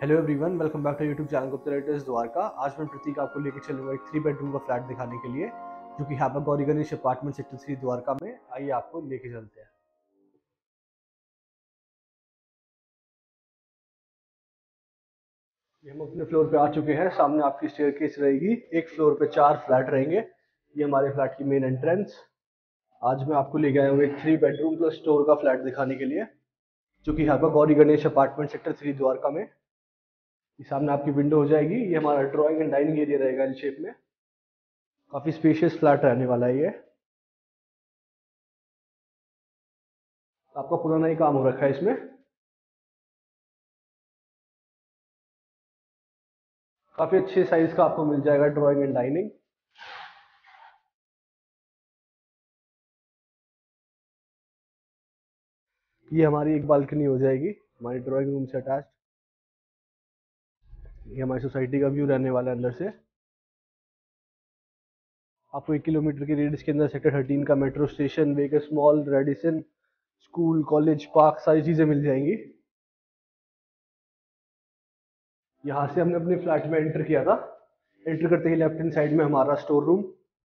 Hello everyone, welcome back to YouTube channel Gupta writers Dwarka. आज मैं प्रतीक आपको लेकर चलूंगा एक 3 बेडरूम का फ्लैट दिखाने के लिए, जो कि यहाँ पर गौरी गणेश अपार्टमेंट सेक्टर 3 द्वारका में। आइए आपको लेके चलते हैं। ये हम अपने फ्लोर पे आ चुके हैं। सामने आपकी स्टेयरकेस रहेगी। एक फ्लोर पे 4 फ्लैट रहेंगे। ये हमारे फ्लैट की मेन एंट्रेंस। आज मैं आपको लेके आया हूँ एक 3 बेडरूम प्लस स्टोर का फ्लैट दिखाने के लिए, जो कि यहाँ पर गौरी गणेश अपार्टमेंट सेक्टर 3 द्वारका में। ये सामने आपकी विंडो हो जाएगी। ये हमारा ड्राइंग एंड डाइनिंग एरिया रहेगा एल शेप में। काफी स्पेशियस फ्लैट रहने वाला है ये। आपका पुराना ही काम हो रखा है इसमें। काफी अच्छे साइज का आपको मिल जाएगा ड्राइंग एंड डाइनिंग। ये हमारी एक बालकनी हो जाएगी हमारी ड्राइंग रूम से अटैच। ये हमारी सोसाइटी का व्यू रहने वाला है अंदर से। आपको 1 किलोमीटर के रेडियस के अंदर सेक्टर 13 का metro station, Vegas mall, Radisson, school, college, park, सारी चीजें मिल जाएंगी। यहाँ से हमने अपने फ्लैट में एंटर किया था। एंटर करते ही लेफ्ट हैंड साइड में हमारा store room,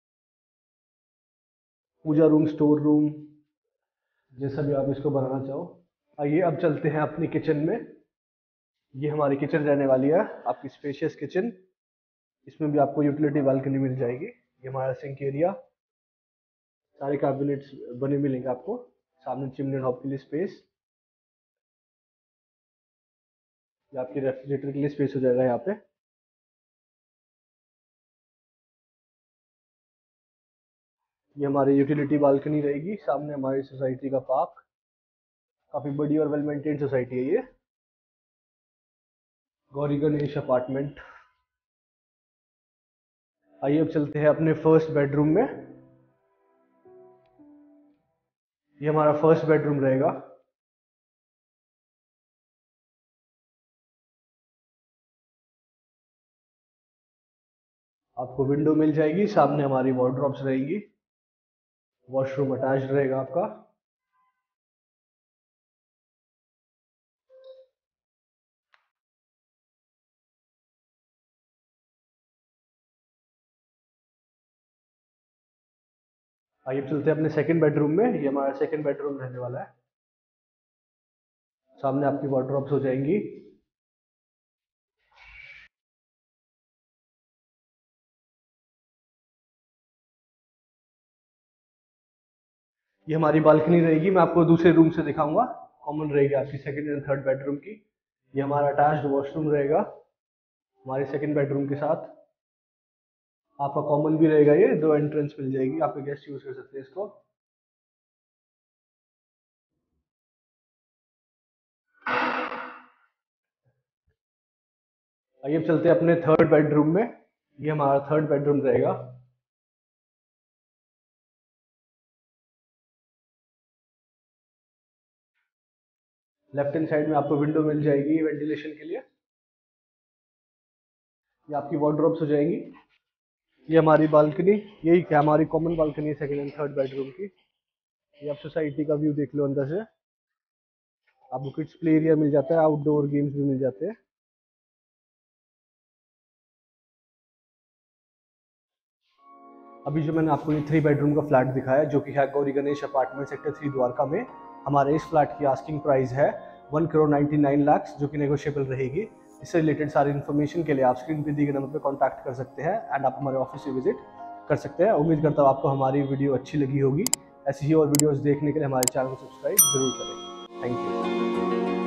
puja room, store room, जैसा भी आप इसको बनाना चाहो। आइए अब चलते हैं अपनी किचन में। ये हमारी किचन रहने वाली है, आपकी स्पेशियस किचन। इसमें भी आपको यूटिलिटी बालकनी मिल जाएगी। ये हमारा सिंक एरिया, सारे कैबिनेट्स बने मिलेंगे आपको। सामने चिमनी हॉब के लिए स्पेस। ये आपके रेफ्रिजरेटर के लिए स्पेस हो जाएगा यहाँ पे। ये हमारी यूटिलिटी बालकनी रहेगी। सामने हमारी सोसाइटी का पार्क। काफी बड़ी और वेल मेंटेन सोसाइटी है ये, गौरी गणेश अपार्टमेंट। आइए अब चलते हैं अपने फर्स्ट बेडरूम में। ये हमारा फर्स्ट बेडरूम रहेगा। आपको विंडो मिल जाएगी। सामने हमारी वार्डरोब्स रहेंगी। वॉशरूम अटैच्ड रहेगा आपका। आइए अब चलते हैं अपने सेकंड बेडरूम में। ये हमारा सेकंड बेडरूम रहने वाला है। सामने आपकी वार्डरोब्स हो जाएंगी। ये हमारी बालकनी रहेगी। मैं आपको दूसरे रूम से दिखाऊंगा। कॉमन रहेगी आपकी सेकंड एंड थर्ड बेडरूम की। ये हमारा अटैच्ड वॉशरूम रहेगा हमारे सेकंड बेडरूम के साथ। आपका कॉमन भी रहेगा। ये 2 एंट्रेंस मिल जाएगी, आपके गेस्ट यूज कर सकते हैं इसको। आइए अब चलते हैं अपने थर्ड बेडरूम में। ये हमारा थर्ड बेडरूम रहेगा। लेफ्ट हैंड साइड में आपको विंडो मिल जाएगी वेंटिलेशन के लिए। ये आपकी वार्डरोब्स हो जाएंगी। ये हमारी बालकनी, यही क्या हमारी कॉमन बालकनी है सेकंड एंड थर्ड बेडरूम की। ये आप सोसाइटी का व्यू देख लो अंदर से। आपको किड्स प्ले एरिया मिल जाता है, आउटडोर गेम्स भी मिल जाते हैं। अभी जो मैंने आपको ये 3 बेडरूम का फ्लैट दिखाया, जो कि है गौरी गणेश अपार्टमेंट सेक्टर 3 द्वारका में। हमारे इस फ्लैट की आस्किंग प्राइस है 1,99,00,000, जो कि नेगोशिएबल रहेगी। इससे रिलेटेड सारी इन्फॉर्मेशन के लिए आप स्क्रीन पे दिए गए नंबर पर कॉन्टैक्ट कर सकते हैं एंड आप हमारे ऑफिस से विजिट कर सकते हैं। उम्मीद करता हूँ आपको हमारी वीडियो अच्छी लगी होगी। ऐसी ही और वीडियोज़ देखने के लिए हमारे चैनल को सब्सक्राइब जरूर करें। Thank you.